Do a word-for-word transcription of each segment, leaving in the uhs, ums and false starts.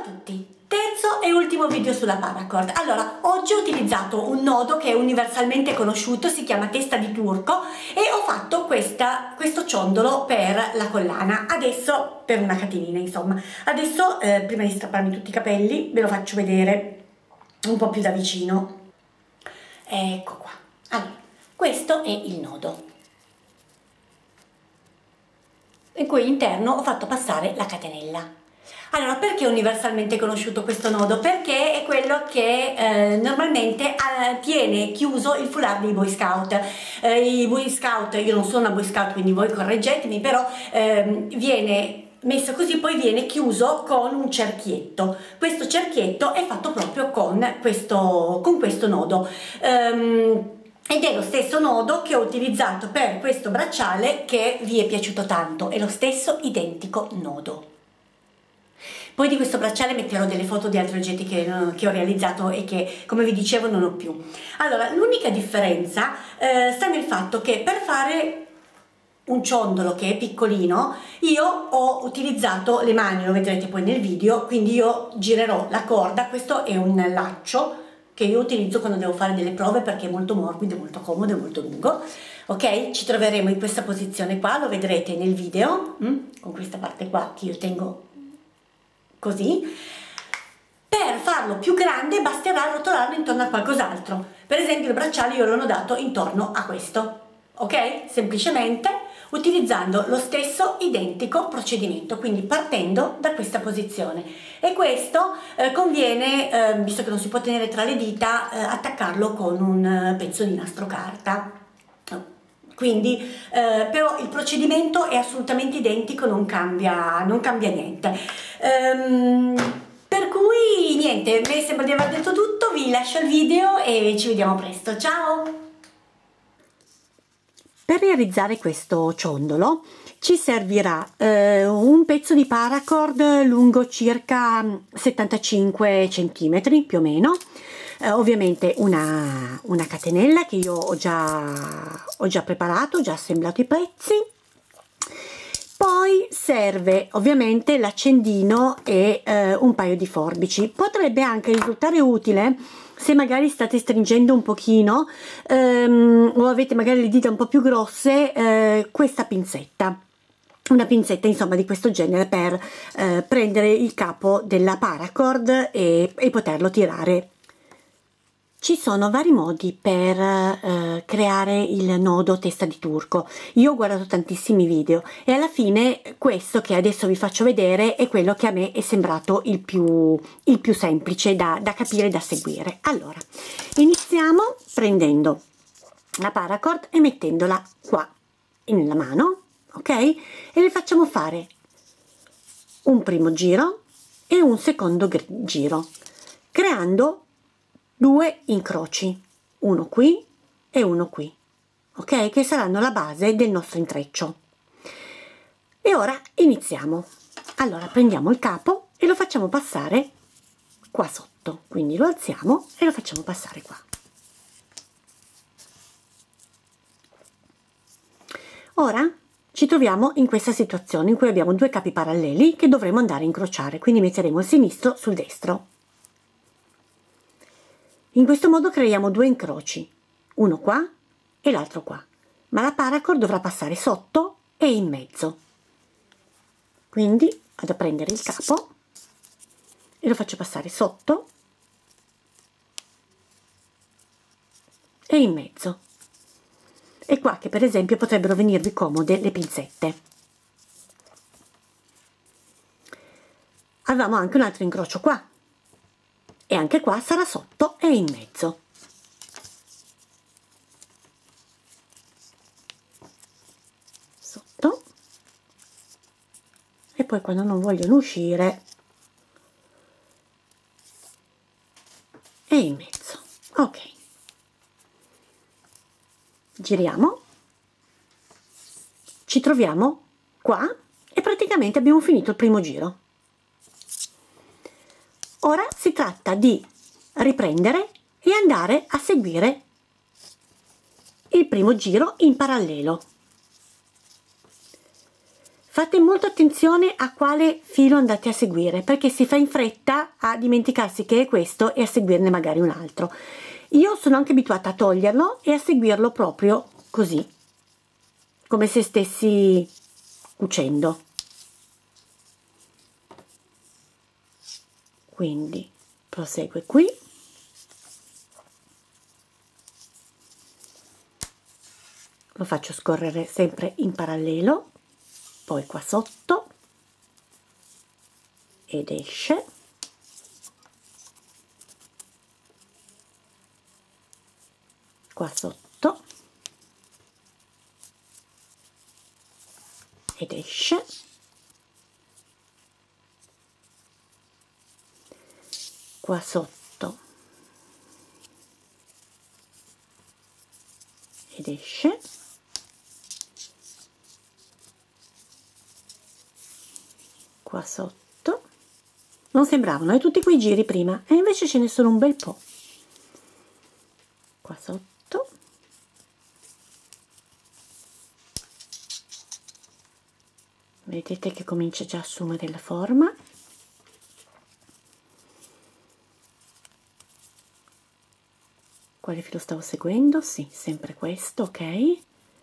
tutti, terzo e ultimo video sulla paracord. Allora, oggi ho utilizzato un nodo che è universalmente conosciuto, si chiama testa di turco, e ho fatto questa, questo ciondolo per la collana, adesso per una catenina insomma. Adesso eh, prima di strapparmi tutti i capelli ve lo faccio vedere un po' più da vicino. Ecco qua. Allora, questo è il nodo in cui all'interno ho fatto passare la catenella. Allora, perché è universalmente conosciuto questo nodo? Perché è quello che eh, normalmente eh, tiene chiuso il foulard dei Boy Scout. Eh, I Boy Scout, io non sono una Boy Scout quindi voi correggetemi, però eh, viene messo così, poi viene chiuso con un cerchietto. Questo cerchietto è fatto proprio con questo, con questo nodo. Um, ed è lo stesso nodo che ho utilizzato per questo bracciale che vi è piaciuto tanto, è lo stesso identico nodo. Poi di questo bracciale metterò delle foto di altri oggetti che, che ho realizzato e che, come vi dicevo, non ho più. Allora, l'unica differenza eh, sta nel fatto che per fare un ciondolo che è piccolino io ho utilizzato le mani, lo vedrete poi nel video, quindi io girerò la corda. Questo è un laccio che io utilizzo quando devo fare delle prove perché è molto morbido, molto comodo e molto lungo. Ok, ci troveremo in questa posizione qua, lo vedrete nel video, hm? con questa parte qua che io tengo così. Per farlo più grande basterà rotolarlo intorno a qualcos'altro. Per esempio il bracciale io l'ho nodato intorno a questo, ok? Semplicemente utilizzando lo stesso identico procedimento, quindi partendo da questa posizione. E questo eh, conviene, eh, visto che non si può tenere tra le dita, eh, attaccarlo con un pezzo di nastro carta. Quindi eh, però il procedimento è assolutamente identico, non cambia, non cambia niente. Ehm, per cui niente, mi sembra di aver detto tutto, vi lascio il video e ci vediamo presto, ciao! Per realizzare questo ciondolo ci servirà eh, un pezzo di paracord lungo circa settantacinque centimetri più o meno, eh, ovviamente una, una catenella che io ho già, ho già preparato, ho già assemblato i pezzi. Poi serve ovviamente l'accendino e eh, un paio di forbici. Potrebbe anche risultare utile se magari state stringendo un pochino ehm, o avete magari le dita un po' più grosse, eh, questa pinzetta. Una pinzetta insomma di questo genere per eh, prendere il capo della paracord e, e poterlo tirare. Ci sono vari modi per eh, creare il nodo testa di turco. Io ho guardato tantissimi video e alla fine questo che adesso vi faccio vedere è quello che a me è sembrato il più, il più semplice da, da capire e da seguire. Allora, iniziamo prendendo la paracord e mettendola qua nella mano, ok? E le facciamo fare un primo giro e un secondo giro, creando due incroci, uno qui e uno qui, ok? Che saranno la base del nostro intreccio. E ora iniziamo. Allora prendiamo il capo e lo facciamo passare qua sotto, quindi lo alziamo e lo facciamo passare qua. Ora ci troviamo in questa situazione in cui abbiamo due capi paralleli che dovremo andare a incrociare, quindi metteremo il sinistro sul destro. In questo modo creiamo due incroci, uno qua e l'altro qua, ma la paracord dovrà passare sotto e in mezzo. Quindi vado a prendere il capo e lo faccio passare sotto e in mezzo. È qua che per esempio potrebbero venirvi comode le pinzette. Avevamo anche un altro incrocio qua. E anche qua sarà sotto e in mezzo. Sotto. E poi quando non vogliono uscire e in mezzo. Ok. Giriamo. Ci troviamo qua e praticamente abbiamo finito il primo giro. Ora si tratta di riprendere e andare a seguire il primo giro in parallelo Fate molta attenzione a quale filo andate a seguire, perché si fa in fretta a dimenticarsi che è questo e a seguirne magari un altro. Io sono anche abituata a toglierlo e a seguirlo proprio così, come se stessi cucendo. Quindi prosegue qui. Lo faccio scorrere sempre in parallelo, poi qua sotto ed esce, qua sotto ed esce, qua sotto ed esce, qua sotto. Non sembravano eh, tutti quei giri prima, e invece ce ne sono un bel po'. Qua sotto, vedete che comincia già a assumere la forma. Quale filo stavo seguendo? Sì, sempre questo, ok.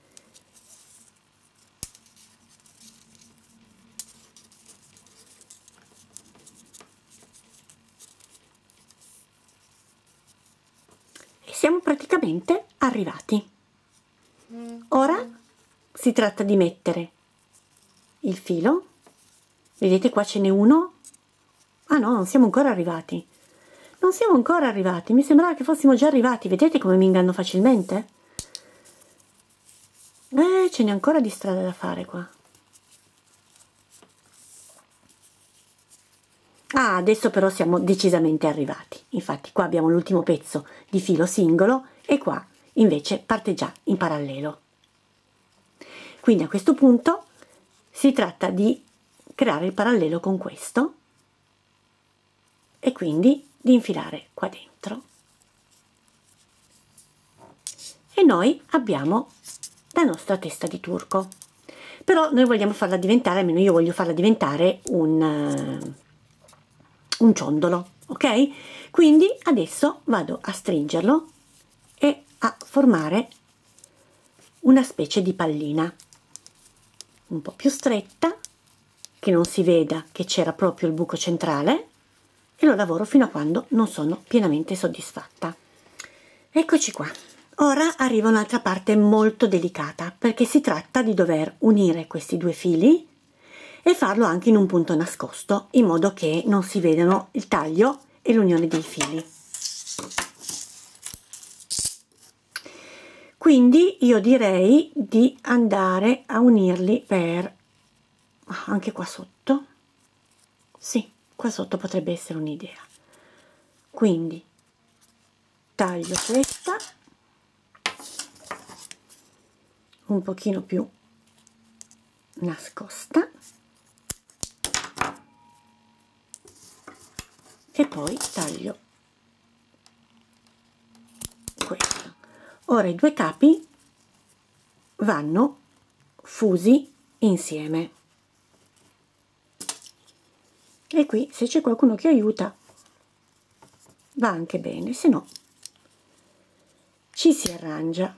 Siamo praticamente arrivati. Ora si tratta di mettere il filo. Vedete, qua ce n'è uno. Ah no, non siamo ancora arrivati. Non siamo ancora arrivati. Mi sembrava che fossimo già arrivati. Vedete come mi inganno facilmente? Eh, ce n'è ancora di strada da fare qua. Ah, adesso però siamo decisamente arrivati. Infatti qua abbiamo l'ultimo pezzo di filo singolo e qua invece parte già in parallelo. Quindi a questo punto si tratta di creare il parallelo con questo e quindi di infilare qua dentro. E noi abbiamo la nostra testa di turco. Però noi vogliamo farla diventare, almeno io voglio farla diventare un... un ciondolo, ok? Quindi adesso vado a stringerlo e a formare una specie di pallina un po' più stretta, che non si veda che c'era proprio il buco centrale, e lo lavoro fino a quando non sono pienamente soddisfatta. Eccoci qua. Ora arriva un'altra parte molto delicata, perché si tratta di dover unire questi due fili e farlo anche in un punto nascosto, in modo che non si vedano il taglio e l'unione dei fili. Quindi io direi di andare a unirli per anche qua sotto. Sì, qua sotto potrebbe essere un'idea. Quindi taglio questa un pochino più nascosta e poi taglio questo. Ora i due capi vanno fusi insieme e qui se c'è qualcuno che aiuta va anche bene, se no ci si arrangia.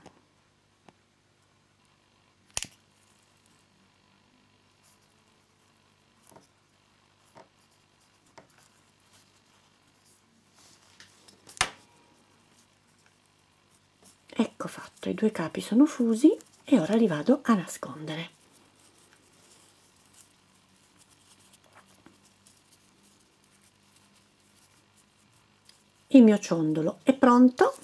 Ecco fatto, i due capi sono fusi e ora li vado a nascondere. Il mio ciondolo è pronto,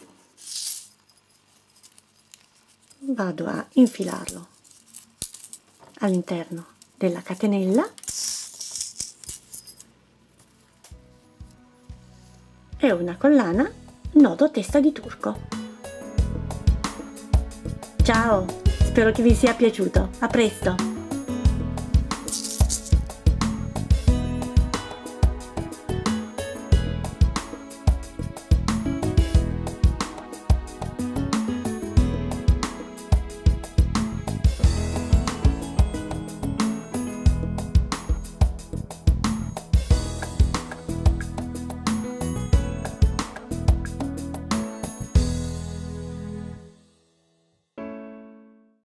vado a infilarlo all'interno della catenella e una collana nodo testa di turco. Ciao, spero che vi sia piaciuto, a presto!